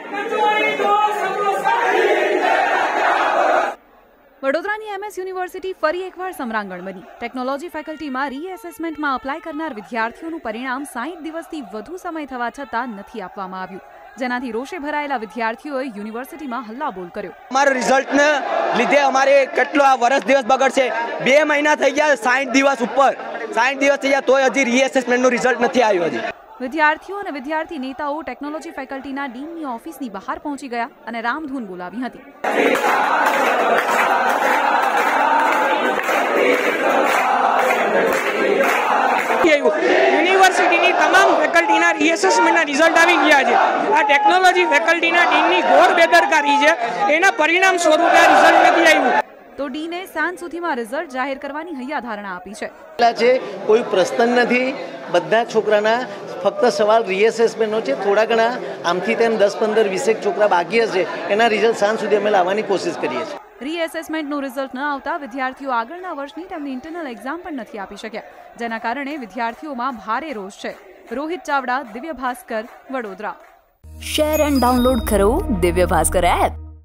વડોદરાની MS university ફરી એકવાર સમરાંગણ બની। ટેકનોલોજી ફેકલ્ટીમાં રીએસેસમેન્ટમાં અપ્લાય કરનાર વિદ્યાર્થીઓનું પરિણામ 60 દિવસથી વધુ સમય થવા છતાં નથી આપવામાં આવ્યું, જેનાથી રોષે ભરાયેલા વિદ્યાર્થીઓએ યુનિવર્સિટીમાં હલ્લાબોલ કર્યો। અમારા રિઝલ્ટને લીધે અમારે કેટલો આ વર્ષ દિવસ બગડશે। 2 મહિના થઈ ગયા, 60 દિવસ ઉપર 60 દિવસ થઈ ગયા તોય હજી રીએસેસમેન્ટનું રિઝલ્ટ નથી આવ્યું હજી। વિદ્યાર્થીઓ અને વિદ્યાર્થી નેતાઓ ટેકનોલોજી ફેકલ્ટીના ડીનની ઓફિસની બહાર પહોંચી ગયા અને રામધૂન બોલાવી હતી। યુનિવર્સિટીની તમામ ફેકલ્ટીના રીએસેસમેન્ટના રિઝલ્ટ આવી ગયા છે। આ ટેકનોલોજી ફેકલ્ટીના ડીનની ઘોર બેદરકારી છે, એના પરિણામ સ્વરૂપે આ રિઝલ્ટ નથી આવ્યું। તો ડીને સાંજ સુધીમાં રિઝલ્ટ જાહેર કરવાની હૈયાધારણા આપી છે। કોઈ પ્રશ્ન નથી, બધા છોકરાના ફક્ત સવાલ રીએસેસમેન્ટનો છે। થોડા ઘણા આમથી તેમ 10, 15, 20 છોકરા બાકી હશે, એના રિઝલ્ટ સાંજ સુધી અમે લાવવાની કોશિશ કરીએ છીએ। રીએસેસમેન્ટનું રિઝલ્ટ ન આવતા વિદ્યાર્થીઓ આગળના વર્ષની તેમની ઇન્ટરનલ એક્ઝામ પણ નથી આપી શક્યા, જેના કારણે વિદ્યાર્થીઓમાં ભારે રોષ છે। Rohit Chavda, Divya Bhaskar, Vadodara. Share and download કરો દિવ્ય ભાસ્કર એપ।